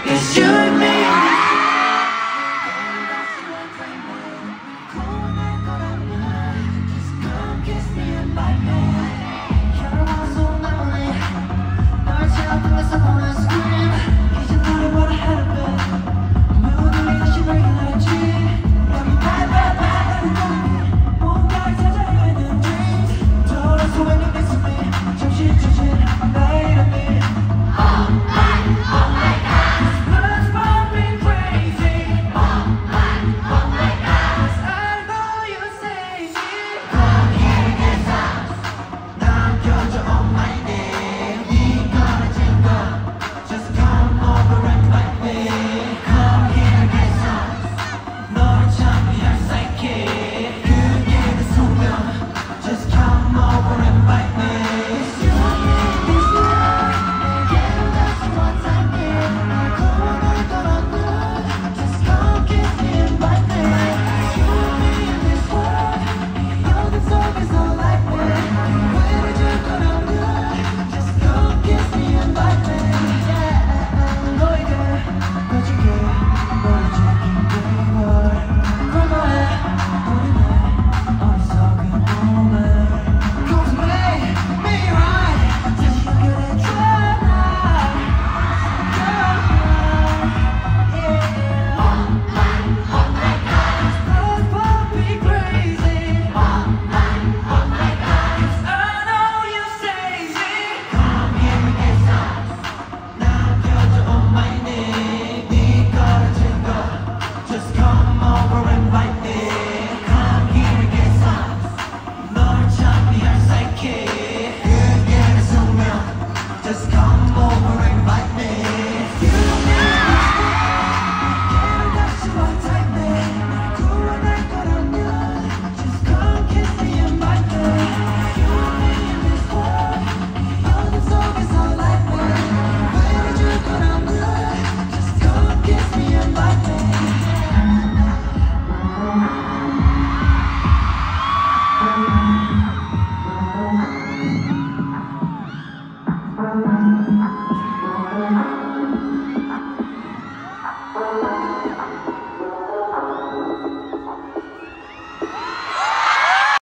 It's you and me. Just come kiss me and bite me. You're all so lonely. 널 찾아보면서 wanna scream. 이제 너를 원하는 배. 모두 다시 발견하지. 여기 bye 너를 떠나니 뭔가를 찾아 헤매는 dreams. 돌아서 when you miss me. 잠시 뒤진 나의 이름이. Thank you.